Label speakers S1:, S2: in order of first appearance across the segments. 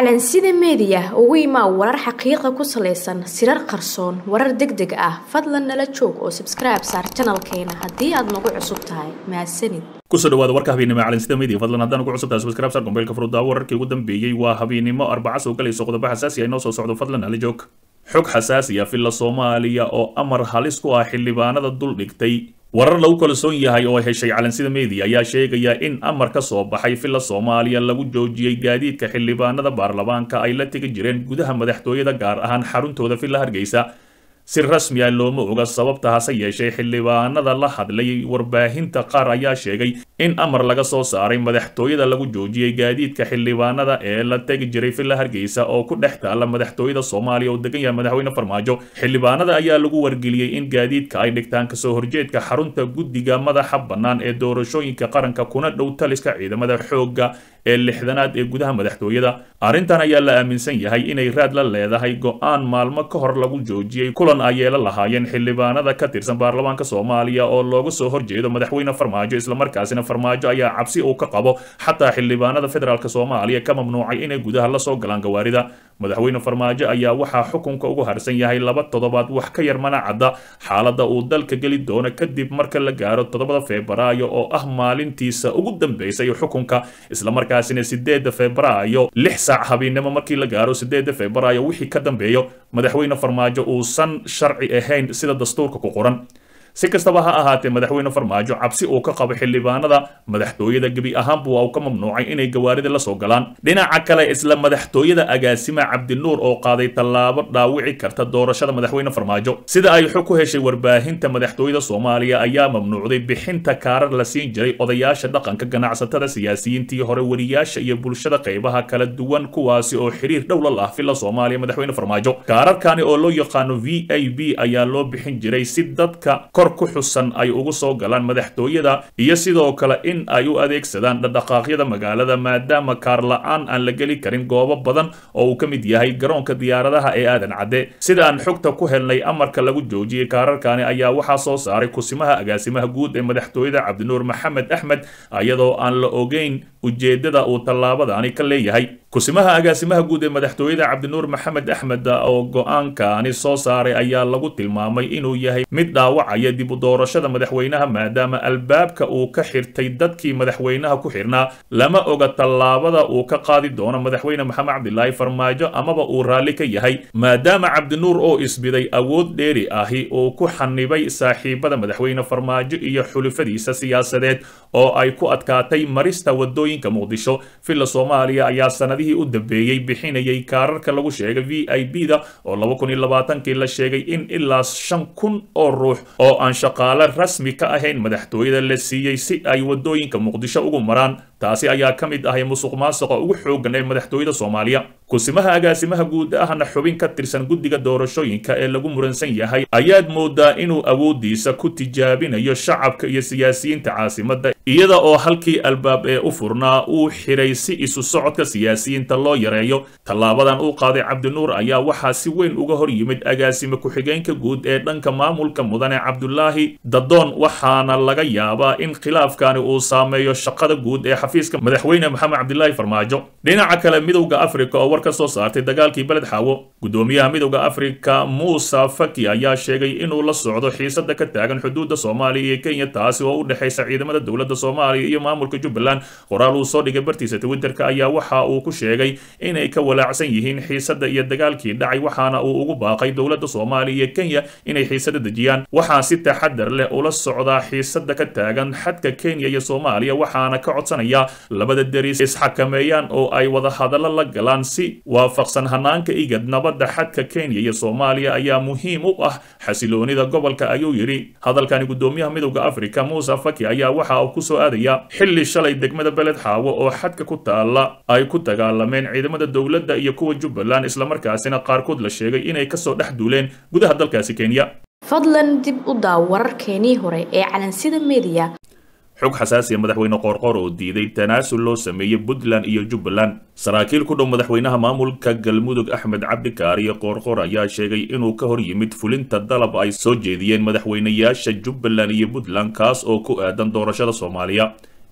S1: calansida media ugu imaa warar xaqiiqo ku saleysan sirar qarsoon warar degdeg ah fadlan nala joog oo subscribe saar channelkeena hadii aad nagu cusub tahay mahadsanid
S2: kusoo dhawaada warka habeenimo calansida media fadlan haddaan ugu cusub tahay subscribe saar gombeelka furudda wararkii ugu dambeeyay waa habeenimo Arbaca soo galayso qodobo xasaasi ah inoo soo socdo fadlan nala joog xog xasaasi ah filla Soomaaliya oo amar halis ku ah xildhibaanada dul dhigtay warar lagu kalsoon yahay oo heshay calansida media ayaa sheegaya in amar ka soo baxay filla Soomaaliya lagu joojiyay gaadiidka xildhibaanada baarlamaanka ay la tagi jireen gudaha madaxtooyada gaar ahaan xaruntooda filla Hargeysa si rasmi ah looma oga sababta hase yeeshee xildhibaanada la hadlay warbaahinta qaar ayaa sheegay in amar laga soo saaray madaxtooyada lagu joojiyay gaadiidka xildhibaanada ee la tagi jiray filla Hargeysa oo ku dhex taala madaxtooyada Soomaaliya oo degan yahay madaxweyne Farmaajo xildhibaanada ayaa lagu wargeliyay in gaadiidka ay dhigtaan ka soo horjeedka xarunta guddiga madaxa bannaan ee doorashooyinka qaranka kuna dhow taliska ciidamada xoogga ee lixdanaad ee gudaha madaxtooyada arrintan ayaa la aaminsan yahay inay raad la leedahay go'aan maalmo ka hor lagu joojiyay ay yeelan lahaayeen xildhibaanada ka tirsan baarlamaanka Soomaaliya oo looga soo horjeedo madaxweyne Farmaajo isla markaasina Farmaajo ayaa cabsi uu ka qabo xataa xildhibaanada federaalka Soomaaliya ka mamnuucay inay gudaha la soo galaan gawaarida madaxweyne Farmaajo ayaa waxa xukunka ugu harsan yahay 2 toddobaad wax ka yar manacada xaaladda uu dalka gali doono kadib marka la gaaro 7 Febraayo oo ah maalintiisa ugu dambeysay xukunka isla markaasina 8 Febraayo 6 saac habeenimo markii la gaaro 8 Febraayo wixii ka dambeeyo madaxweyne Farmaajo uu san sharci ahayn sida dastuurka ku qoran si kastaba ha ahaatee madaxweyne Farmaajo cabsi uu ka qabo xildhibaanada madaxtooyada gabi ahaanba waa uu ka mamnuucay inay gawaarida la soo galaan dhinaca kale isla madaxtooyada agaasima Cabdinuur oo qaaday tallaabo dhaawici karta doorashada madaxweyne Farmaajo sida ay xog ku heshay warbaahinta madaxtooyada Soomaaliya ayaa mamnuucday bixinta kaarar la siin jiray odayaasha dhaqanka ganacsatada siyaasiyiintii hore wariyaasha iyo bulshada qaybaha kala duwan kuwaasi oo xiriir dhow la leh filla Soomaaliya madaxweyne Farmaajo kaararkani oo loo yaqaano VIP ayaa loo bixin jiray si dadka ku xusan ay ugu soo galaan madaxtooyada iyo sidoo kale in ay u adeegsadaan dhaqaaqyada magaalada maadaama kaar la'aan aan la geli karin goobo badan oo uu ka mid yahay garoonka diyaaradaha ee aadan cadde sida aan xogta ku helnay amarka lagu joojiyay kaararkani ayaa waxaa soo saaray kusimaha agaasimaha guud ee madaxtooyada Cabdinuur Maxamed Axmed ayadoo aan la ogeyn ujeedada uu tallaabadani ka leeyahay kusimaha agaasimaha guud ee madaxtooyada Cabdinuur Maxamed Axmed oo go'aankani soo saaray ayaa lagu tilmaamay inuu yahay mid dhaawacaya dib u doorashada madaxweynaha maadaama albaabka uu ka xirtay dadkii madaxweynaha ku xirnaa lama oga tallaabada uu ka qaadi doono madaxweyne Maxamed Cabdilaahi Farmaajo amaba uu raali ka yahay maadaama Cabdinuur oo isbiday awood dheeri ahi oo ku xanibay saaxiibada madaxweyne Farmaajo iyo xulufadiisa siyaasadeed oo ay ku adkaatay marista wadooyinka Muqdisho filla Soomaaliya ayaa sanadihii u dambeeyay bixinayay kaararka lagu sheegay VIP-da oo 2020kii la sheegay in ilaa 5,000 oo ruux oo aan shaqaale rasmi ka ahayn madaxtooyada la siiyay si ay wadooyinka Muqdisho ugu maraan taasi ayaa ka mid ah musuqmaasuqa ugu xooggan ee madaxtooyada Soomaaliya kusimaha agaasimaha guud ahna xubin ka tirsan guddiga doorashooyinka ee lagu muransan yahay ayaad moodaa inuu awoodiisa ku tijaabinayo shacabka iyo siyaasiyiinta caasimadda iyada oo halkii albaab ee u furnaa uu xiray si isu socodka siyaasiyiinta loo yareeyo tallaabadan uu qaaday Cabdinuur ayaa waxaa si weyn uga hor yimid agaasima ku-xigeenka guud ee dhanka maamulka mudane Cabdullaahi Dadoon waxaana laga yaabaa in khilaafkani uu saameeyo shaqada guud ee xafiiska madaxweyne Maxamed Cabdilaahi Farmaajo dhinaca kale midowga Afrika oo war ka soo saartay dagaalkii Beled Xaawo gudoomiyaha midowga Afrika Musa Faki ayaa sheegay inuu la socdo xiisada ka taagan xuduudda Soomaaliya iyo Kenya taasi oo u dhaxaysa ciidamada dowladda Soomaaliya iyo maamulka Jubbaland qoraal uu soo dhigay bartiisa Twitterka ayaa waxa uu ku sheegay inay ka walaacsan yihiin xiisada iyo dagaalkii dhacay waxaana uu ugu baaqay dowladda Soomaaliya iyo Kenya inay xiisada dejiyaan waxaan si taxadar leh ula socdaa xiisada ka taagan xadka Kenya iyo Soomaaliya waxaana ka codsanaya labada deris isxakameeyaan oo ay wada hadallo la galaan si waafaqsan hanaanka igad nabadda xadka Kenya iyo Soomaaliya ayaa muhiim u ah xasiloonida gobolka ayuu yiri hadalkani gudoomiyaha midowga Afrika Musa Faki ayaa waxa uu ku soo aadaya xilli shalay degmada Beled Xaawo oo xadka ku taala ay ku dagaalameen ciidamada dowladda iyo kuwa Jubbaland isla markaasina qaarkood la sheegay inay ka soo dhex duuleen gudaha dalkaasi Kenya
S1: fadlan dib u daaw wararkeenii hore ee calansida media
S2: xog xasaasi madaxweyne Qoorqoor oo diiday tanaasul loo sameeyay Puntland iyo Jubbaland saraakiil ku dhow madaxweynaha maamulka Galmudug Axmed Cabdi Kaariye Qoorqoor ayaa sheegay inuu ka hor yimid fulinta dalab ay soo jeediyeen madaxweynayaasha Jubbaland iyo Puntland kaas oo ku aadan doorashada Soomaaliya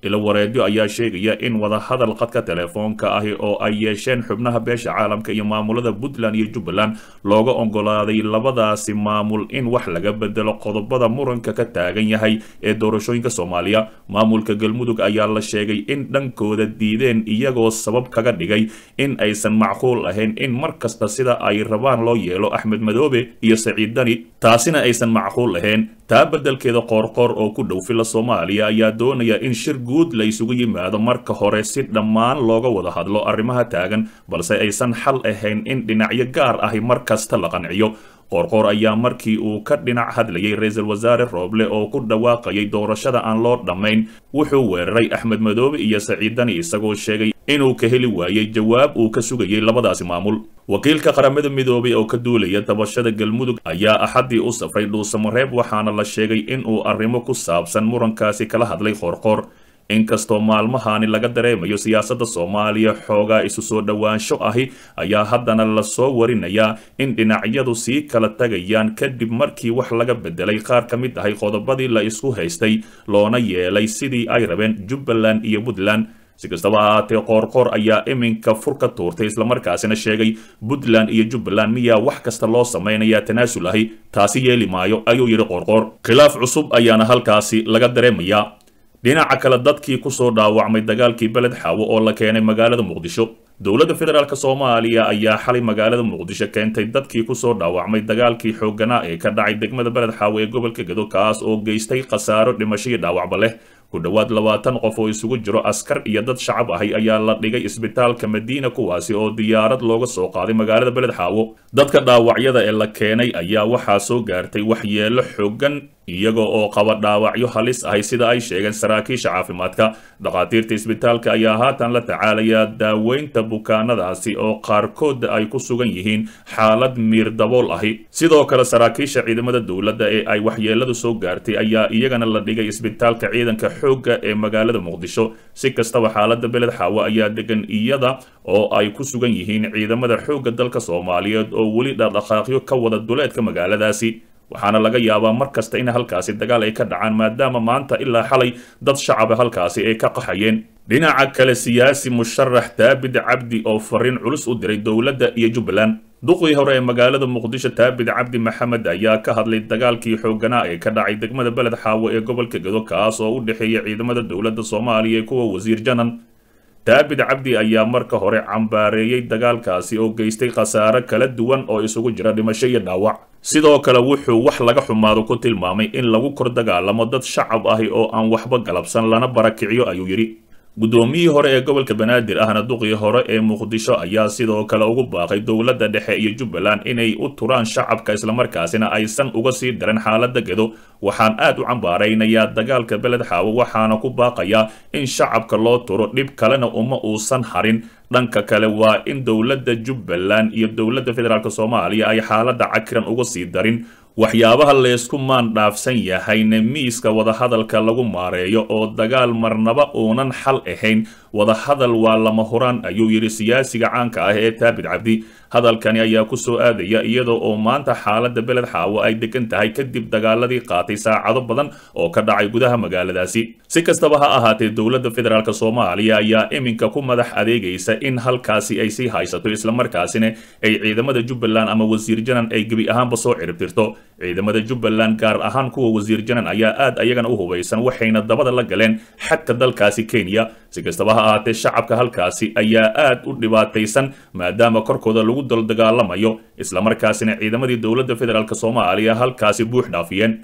S2: ila wareedyo ayaa sheegaya in wada hadal qadka telefoonka ahi oo ay yeesheen xubnaha beesha caalamka iyo maamulada Puntland iyo Jubbaland looga ogolaaday labadaasi maamul in wax laga bedelo qodobada muranka ka taagan yahay ee doorashooyinka Soomaaliya. Maamulka Galmudug ayaa la sheegay in dhankooda diideen iyagoo sabab kaga dhigay in aysan macquul ahayn in markasta sida ay rabaan loo yeelo Axmed Madoobe iyo Saciid Dani, taasina aysan macquul ahayn. taa beddelkeeda qoorqoor oo ku dhow fila Soomaaliya ayaa doonaya in shir guud la isugu yimaado marka hore si dhammaan looga wada hadlo arrimaha taagan, balse aysan xal ahayn in dhinacyo gaar ah mar kasta la qanciyo. qoorqoor ayaa markii uu ka dhinac hadlayay ra'iisul wasaare Rooble oo ku dhawaaqayay doorashada aan loo dhamayn wuxuu weeraray Axmed Madoobe iyo Saciid Dani isagoo sheegay inuu ka heli waayay jawaab uu ka sugayay labadaasi maamul. wakiilka qaramada midoobay oo ka duulaya tabashada Galmudug ayaa axadii u safray Dhuusamareeb waxaana la sheegay in uu arrimo ku saabsan murankaasi kala hadlay qoorqoor. inkastoo maalmahani laga dareemayo siyaasadda Soomaaliya xoogaa isu soo dhawaansho ahi ayaa haddana la soo warinayaa in dhinacyadu sii kala tagayaan kadib markii wax laga bedelay qaar ka mid ahay qodobadii la isku haystay loona yeelay sidii ay rabeen Jubbaland iyo Puntland. si kastaba ahaatee qoorqoor ayaa iminka fur ka tuurtay islamarkaasina sheegay Puntland iyo Jubbaland miyaa wax kasta loo samaynayaa tanaasul ahi, taasi yeeli maayo ayuu yidhi qoorqoor. khilaaf cusub ayaana halkaasi laga dareemayaa. dhinaca kale dadkii ku soo dhaawacmay dagaalkii Beled Xaawo oo la keenay magaalada Muqdisho. dowladda federaalka Soomaaliya ayaa xalay magaalada Muqdisho keentay dadkii ku soo dhaawacmay dagaalkii xoogganaa ee ka dhacay degmada Beled Xaawo ee gobolka Gedo kaas oo geystay khasaaro dhimasho iyo dhaawacba leh. ku dhawaad 20 qof oo isugu jiro askar iyo dad shacab ahi ayaa la dhigay isbitaalka Madiina kuwaasi oo diyaarad looga soo qaaday magaalada Beled Xaawo. dadka dhaawacyada ee la keenay ayaa waxaa soo gaartay waxyeelo xooggan iyaga oo qaba dhaawacyo halis ahi sida ay sheegeen saraakiisha caafimaadka. dhaqaatiirta isbitaalka ayaa haatan la tacaalaya daaweynta bukaanadaasi oo qaarkood ay ku sugan yihiin xaalad miir dabool ahi. sidoo kale saraakiisha ciidamada dowladda ee ay waxyeeladu soo gaartay ayaa iyagana la dhigay isbitaalka ciidanka xoogga ee magaalada Muqdisho. si kastaba xaaladda Beled Xaawo ayaa degan iyada oo ay ku sugan yihiin ciidamada xoogga dalka Soomaaliyeed oo weli dhaqdhaqaaqyo ka wada duleedka magaaladaasi. waxaana laga yaabaa markasta in halkaasi dagaal ay ka dhacaan maadaama maanta ilaa xalay dad shacab halkaasi ay ka qaxayeen. dhinaca kale siyaasi musharax Taabid Cabdi oo fariin culus u diray dowladda iyo Jubbaland. duqii hore ee magaalada Muqdisho Taabid Cabdi Maxamed ayaa ka hadlay dagaalkii xoogganaa ee ka dhacay degmada Beled Xaawo ee gobolka Gedo kaas oo u dhaxeeya ciidamada dowladda Soomaaliya iyo kuwa wasiir Janan. Taabid Cabdi ayaa marka hore cambaareeyay dagaalkaasi oo geystay khasaare kala duwan oo isugu jira dhimasho iyo dhaawac. sidoo kale wuxuu wax laga xumaado ku tilmaamay in lagu kor dagaalamo dad shacab ahi oo aan waxba galabsan lana barakiciyo ayuu yidhi. guddoomiyihii hore ee gobolka Banaadir ahna duqii hore ee Muqdisho ayaa sidoo kale ugu baaqay dowladda dhexe iyo Jubbaland inay u turaan shacabka islamarkaasina aysan uga sii darin xaaladda Gedo. waxaan aad u cambaaraynayaa dagaalka Beled Xaawo waxaana ku baaqayaa in shacabka loo turo dhib kalena uma uusan harin. dhanka kale waa in dowladda Jubbaland iyo dowladda federaalka Soomaaliya ay xaaladda cakiran uga sii darin. waxyaabaha leesku maan dhaafsan yahayna miiska wadahadalka lagu maareeyo oo dagaal marnaba uunan xal ahayn. wadahadal waa lama huraan ayuu yidhi siyaasiga caanka ah ee Taabid Cabdi. hadalkani ayaa ku soo aadaya iyadoo oo maanta xaaladda Beled Xaawo ay degan tahay kadib dagaaladii qaatay saacado badan oo ka dhacay gudaha magaaladaasi. si kastaba ha ahaatee dowladda federaalka Soomaaliya ayaa iminka ku madax adeegaysa in halkaasi ay sii haysato islamarkaasina ay ciidamada Jubbaland ama wasiir Janan ay gebi ahaanba soo ciribtirto. ciidamada Jubbaland gaar ahaan kuwa wasiir Janan ayaa aad ayagana u hubaysan waxayna dabada la galeen xadka dalkaasi Kenya. si kastaba ha ahaatee shacabka halkaasi ayaa aad u dhibaataysan maadaama korkooda lagu dagaalamayo islamarkaasina ciidamadii dowladda federaalka Soomaaliya halkaasi buux dhaafiyeen.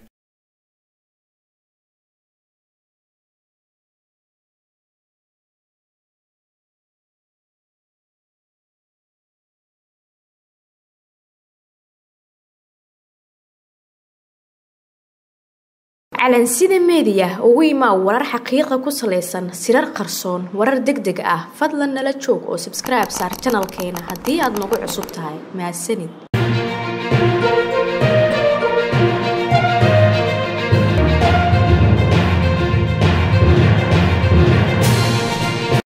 S1: calansida media ugu imaa warar xaqiiqa ku saleysan sirar qarsoon warar degdeg ah fadlan nala joog oo subscribe saar channelkeena haddii aad nagu cusub tahay. mahadsanid.